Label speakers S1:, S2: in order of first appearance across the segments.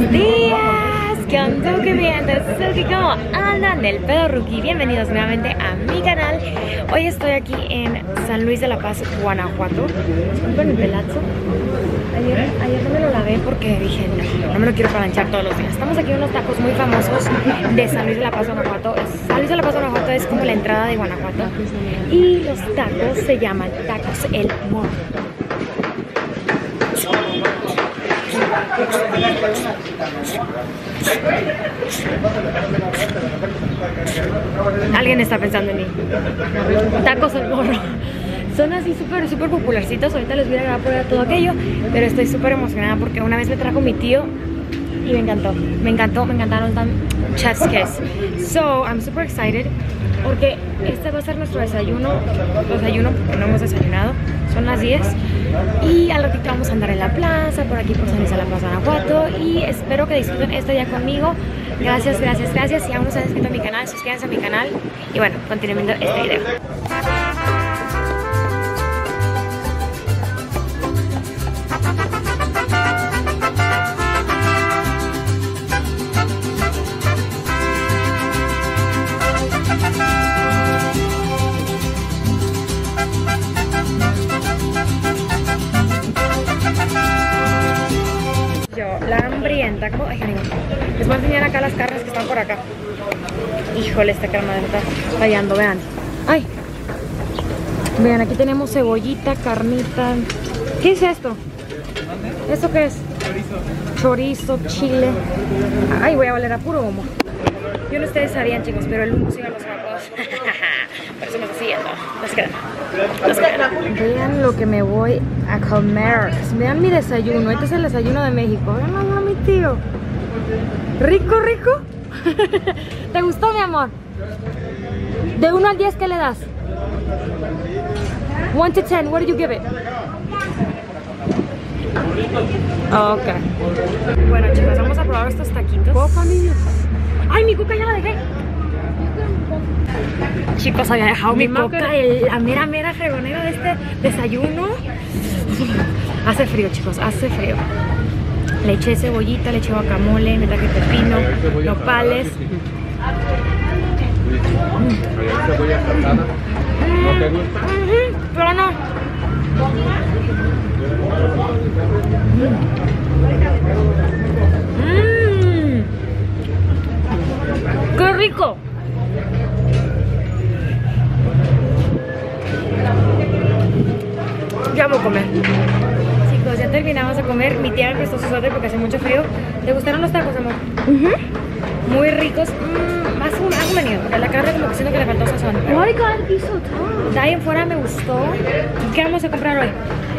S1: días, ¿qué onda? ¿Qué bien? ¿Cómo andan? El pedo rookie. Bienvenidos nuevamente a mi canal. Hoy estoy aquí en San Luis de la Paz, Guanajuato. Disculpen mi pelazo. Ayer no me lo lavé porque dije no me lo quiero planchar todos los días. Estamos aquí en unos tacos muy famosos de San Luis de la Paz, Guanajuato. San Luis de la Paz, Guanajuato es como la entrada de Guanajuato. Y los tacos se llaman Tacos El Morro. Alguien está pensando en mí. Tacos El Morro. Son así súper popularcitos. Ahorita les voy a grabar por todo aquello, pero estoy súper emocionada porque una vez me trajo mi tío y me encantaron tan chef's kiss. So I'm super excited porque este va a ser nuestro desayuno porque no hemos desayunado. Son las 10 y al ratito vamos a andar en la plaza, por aquí por San Luis de la Paz, Guanajuato, y espero que disfruten este día conmigo. Gracias. Si aún no se han inscrito a mi canal, suscríbanse a mi canal y bueno, continúen viendo este video. La hambrienta, ¿cómo? Ay, les voy a enseñar acá las carnes que están por acá. Híjole, esta carne está fallando, vean. Ay, vean, aquí tenemos cebollita, carnita. ¿Qué es esto? ¿Esto qué es? Chorizo, chile. Ay, voy a valer a puro humo. Yo no ustedes sabían, chicos, pero el humo sigue a los ojos. Por eso me está siguiendo. Los quedan. Vean lo que me voy a comer. Vean mi desayuno. Este es el desayuno de México. Vean a mi tío. Rico. ¿Te gustó, mi amor? De 1 al 10, ¿qué le das? 1 to 10, what do you give it? Ok. Bueno, chicos, vamos a probar estos taquitos. ¿Coca, niños? ¡Ay, mi coca ya la dejé! Chicos, había dejado mi coca, la mera fregonera de este desayuno. Hace frío, chicos, hace frío. Le eché cebollita, le eché guacamole, me traje pepino, nopales. Pero no. ¡Qué rico! Ya voy a comer. Chicos, ya terminamos de comer. Mi tía me prestó su suéter porque hace mucho frío. ¿Te gustaron los tacos, amor? Muy ricos. Más un venido, porque la carne como que siento que le faltó sazón.
S2: Oh my god, he's so tall.
S1: De ahí en fuera me gustó. ¿Qué vamos a comprar hoy?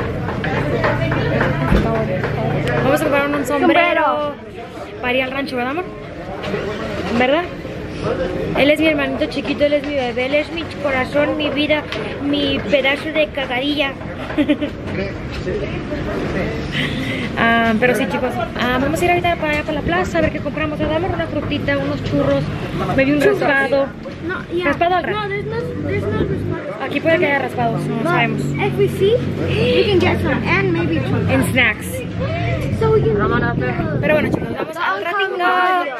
S1: Vamos a comprar un sombrero para ir al rancho, ¿verdad, amor? ¿Verdad? Él es mi hermanito chiquito, él es mi bebé, él es mi corazón, mi vida, mi pedazo de cagadilla. Pero sí, chicos, vamos a ir ahorita para allá para la plaza a ver qué compramos. Le damos una frutita, unos churros, me vi un raspado. ¿Raspado al rato?
S2: No, there's no raspado.
S1: Aquí puede que haya raspados, no sabemos.
S2: If we see, we can get some and maybe some.
S1: En snacks.
S2: So we can
S1: Pero bueno, chicos, vamos al ratito.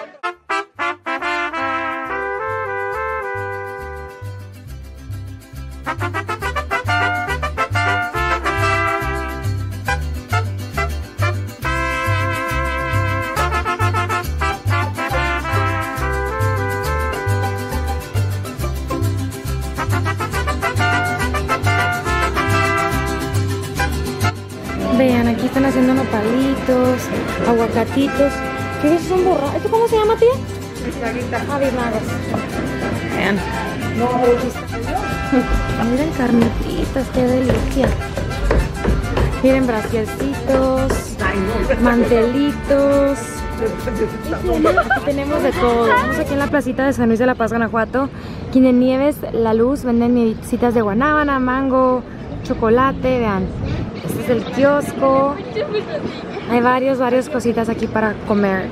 S1: Vean, aquí están haciendo nopalitos, aguacatitos. ¿Qué es? Son borrados. ¿Esto cómo se llama, tía? Bisnaguitas. Bisnagas. Vean. Miren carnititas, qué delicia. Miren brasielcitos, mantelitos. Aquí tenemos de todo. Estamos aquí en la placita de San Luis de la Paz, Guanajuato. Aquí en Nieves La Luz venden nievecitas de guanábana, mango, chocolate. Vean. Este es el kiosco. Hay varias cositas aquí para comer.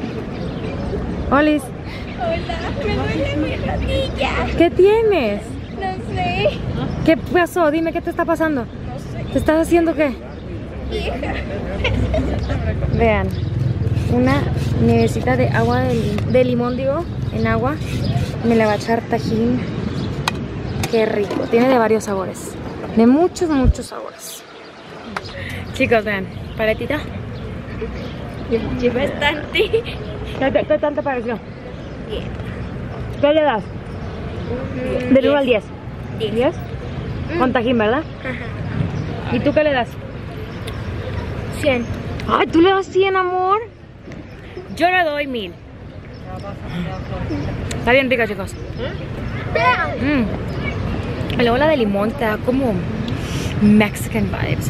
S1: Olis.
S2: Hola, me duele mi rodilla.
S1: ¿Qué tienes?
S2: No sé.
S1: ¿Qué pasó? Dime, ¿qué te está pasando?
S2: No sé.
S1: ¿Te estás haciendo qué?
S2: Vieja.
S1: Vean. una nievecita de agua de limón, digo, en agua. Me la va a echar Tajín. Qué rico. Tiene de varios sabores. De muchos, muchos sabores. Chicos, vean. Paletita.
S2: Lleva bastante.
S1: ¿Qué tanto pareció? ¿Qué le das? Del 1 al 10. 10. Con Tajín, ¿verdad?
S2: Ajá.
S1: ¿Y tú qué le das?
S2: 100.
S1: Ay, ¿tú le das 100, amor? Yo le doy 1000. Está bien rica, chicos. Y luego la de limón te da como Mexican vibes.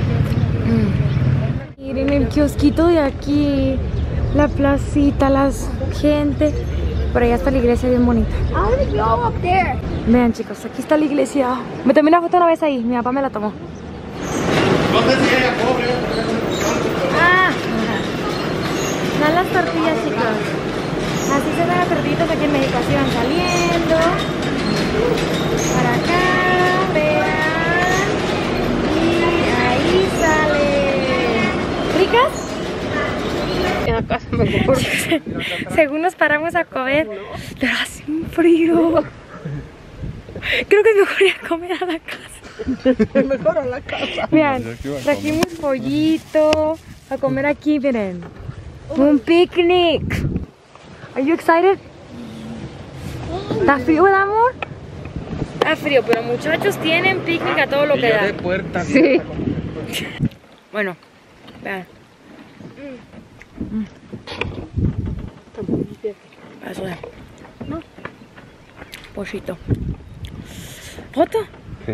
S1: Miren el kiosquito de aquí, la placita, la gente. Por allá está la iglesia bien bonita.
S2: I want to go up there.
S1: Vean, chicos, aquí está la iglesia. Me tomé una foto una vez ahí, mi papá me la tomó. Ah, dan las tortillas, chicos. Así se ven las tortillitas aquí en México, así van saliendo. Para acá, vean. Y ahí sale. ¿Ricas?
S3: En la casa mejor.
S1: Según nos paramos a comer, pero hace un frío. Creo que es mejor ir a comer a la casa.
S3: Mejor a la casa.
S1: Vean, trajimos pollito a comer aquí, miren. Un picnic. Are you excited? ¿Está frío, ¿verdad, amor? Está frío, pero muchachos tienen picnic a todo lo que da.
S3: Sí.
S1: Bueno, vean. Eso es. ¿No? Pollito. ¿Foto?
S3: Sí.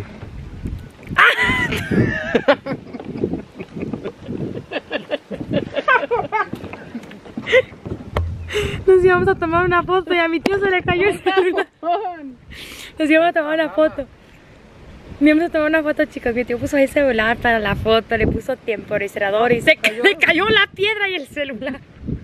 S1: Nos íbamos a tomar una foto y a mi tío se le cayó el celular. Nos íbamos a tomar una foto. Nos íbamos a tomar una foto, chicos. Mi tío puso el celular para la foto, le puso temporizador y se le cayó la piedra y el celular.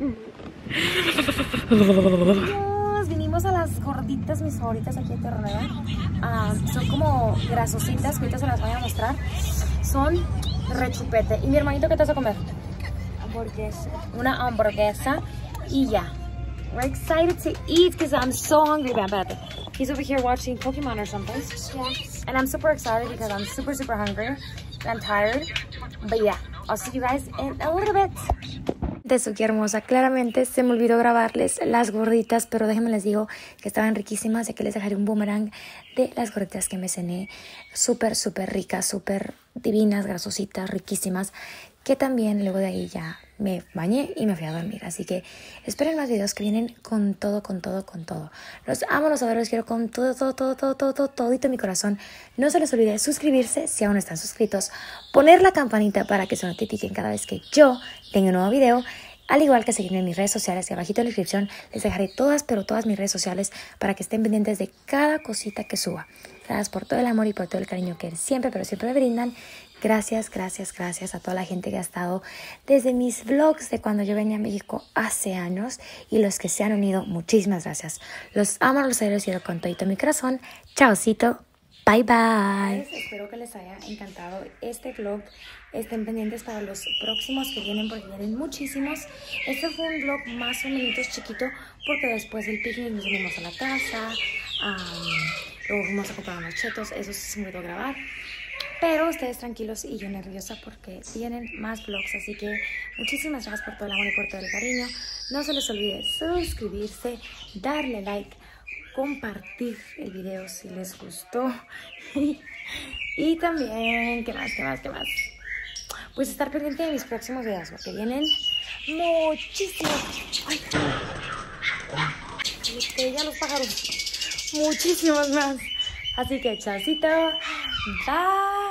S1: Vinimos a las gorditas, mis favoritas aquí en Terranova. Son como grasositas, que ahorita se las voy a mostrar. Son rechupete. ¿Y mi hermanito qué te vas a comer?
S2: Hamburguesa.
S1: Una hamburguesa y ya. We're excited to eat because I'm so hungry. He's over here watching Pokemon or something.
S2: Yes.
S1: And I'm super excited because I'm super, super hungry. And I'm tired. But yeah, I'll see you guys in a little bit. De su qué hermosa. Claramente se me olvidó grabarles las gorditas, pero déjenme les digo que estaban riquísimas. Y que les dejaré un boomerang de las gorditas que me cené. Súper, súper ricas, súper divinas, grasositas, riquísimas. Que también luego de ahí ya me bañé y me fui a dormir. Así que esperen más videos que vienen con todo, con todo, con todo. Los amo, los adoro, los quiero con todo, todo, todo, todo, todo, todo, todito mi corazón. No se les olvide suscribirse si aún no están suscritos. Poner la campanita para que se notifiquen cada vez que yo tenga un nuevo video. Al igual que seguirme en mis redes sociales, que abajito en la descripción les dejaré todas, pero todas mis redes sociales para que estén pendientes de cada cosita que suba. Gracias por todo el amor y por todo el cariño que siempre, pero siempre me brindan. Gracias, gracias, gracias a toda la gente que ha estado desde mis vlogs de cuando yo venía a México hace años y los que se han unido, muchísimas gracias. Los amo, los quiero con todo mi corazón. Chaucito, bye bye. Espero que les haya encantado este vlog. Estén pendientes para los próximos que vienen porque vienen muchísimos. Este fue un vlog más o menos chiquito porque después del picnic nos vinimos a la casa. Luego fuimos a comprar unos chetos, eso sí se me olvidó grabar. Pero ustedes tranquilos y yo nerviosa porque vienen más vlogs. Así que muchísimas gracias por todo el amor y por todo el cariño. No se les olvide suscribirse, darle like, compartir el video si les gustó. Y también, ¿qué más? Pues estar pendiente de mis próximos videos porque vienen muchísimos. ¡Ay! Ya los pájaros. Muchísimos más. Así que chaucito. Bye.